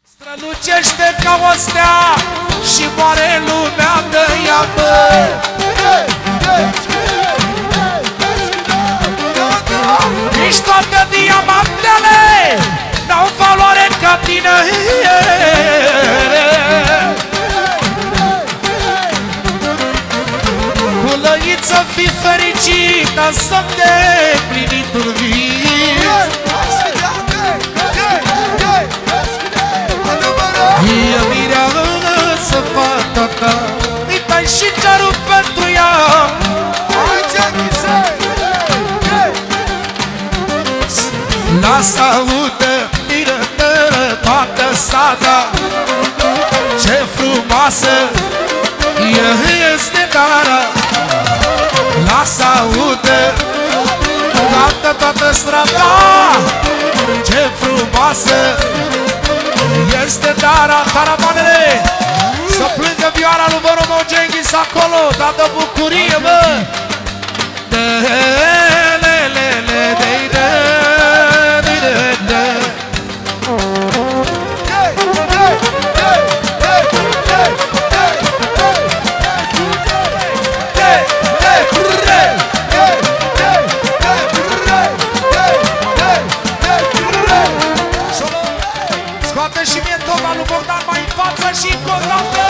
Strălucește ca o stea și moare lumea de ea, bă. Nici toate diamantele n-au valoare ca tine. Cu lăiță fii fericită să-mi deplinitul vis. E mireasă fata ta, îi tai și cerul pentru ea. Lasă audă, miră-tără toată sata, ce frumoasă este Dara. Lasă audă toată strada, ce frumoasă este Dara. Taramanele, să plângă vioara lui Voromo Genghis acolo, dar de bucurie, bă. Scoate și mie toba lui Bogdan mai în față și încă o dată.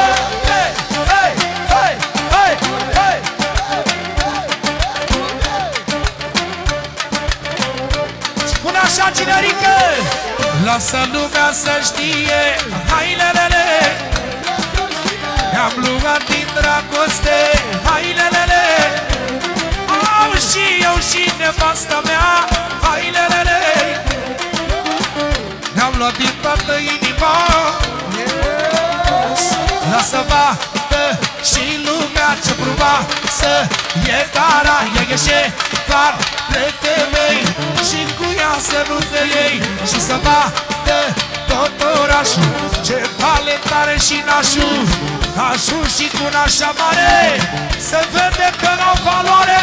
Spune așa, cinerică, lasă lumea să știe, hai lelele, ne-am luat din dragoste, hai lelele, au și eu și nevastă mea, hai lelele, ne-am luat din toată inima. Lasă bată și lumea ce frumoasă e Dara, ea e șefar de femei și cu ea să nu te iei și să bată tot orașul, ce talent are și nașul, nașul și cu nașa mare, să vede că n-au valoare.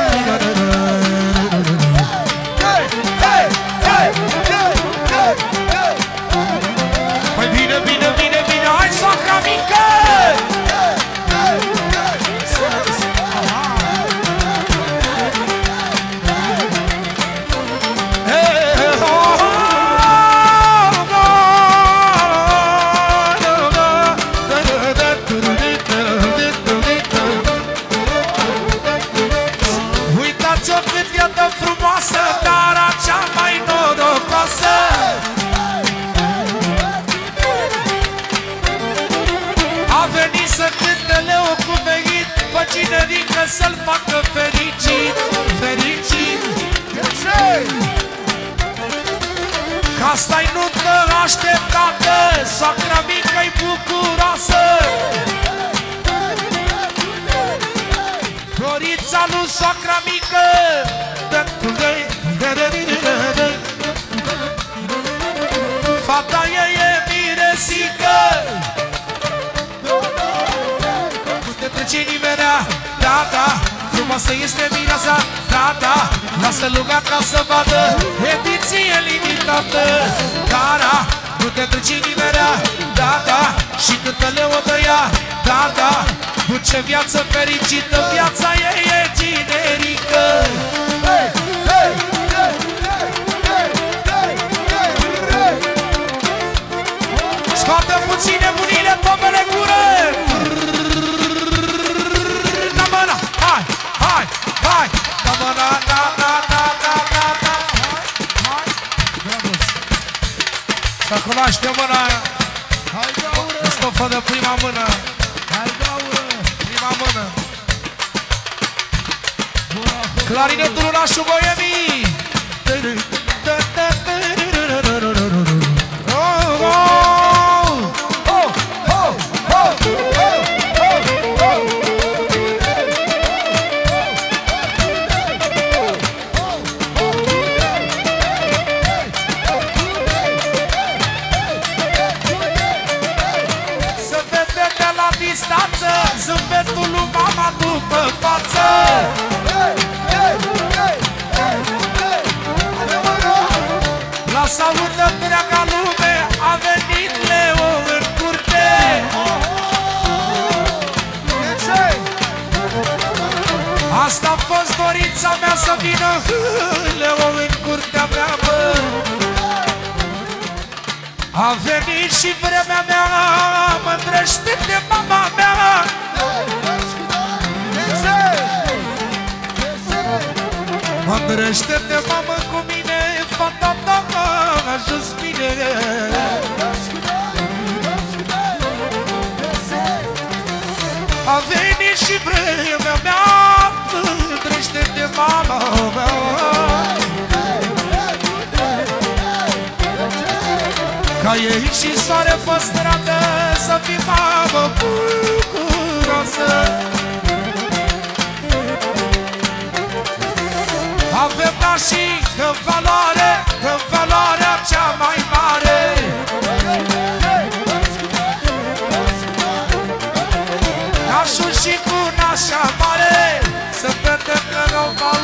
Păi bine, bine, bine, bine, hai soacra mică! Uitați-o cât e de frumoasă, Dara cea mai norocoasă. A venit să cânte Leo cu venit, pe cinerică să-l facă fericit, fericit. Că asta-i nuntă așteptată, soacra mică-i bucuroasă. Florița lui soacra mică, fata ei e miresică. Nu te trece nimerea, da, da, frumoasă este mireasa, da, da, lasă lumea ca să vadă, ediție limitată. Dara, nu te trece nimerea, da, da, și câtă Leo dă ea, da, da, duce viață fericită, viața ei e generică. Scoate puține bunile, tobele gură! Da mâna, hai, hai, hai! Da mâna, da, da, da, da, da, da! Hai, dragos! Să cunoaște mâna aia! Hai, gaură! Stofă de prima mână! Hai, gaură! Prima mână! Clarinetul orașul Boemii! Să vede de la distanță zâmbetul lui mama după față. Să audă întreaga lume, a venit Leo. să vină Leo în curtea mea, bă. A venit și vremea mea, mândrește de mama mea. Mândrește-te, mamă, cu mine, fata ta a ajuns bine. A venit și vremea mea, mândrește-te, mama mea. Ca ei și soare pe stradă, să fii mamă bucuroasă. Avem nașii în valoarea cea mai mare. Nașul și cu nașa mare, să vedem că n-au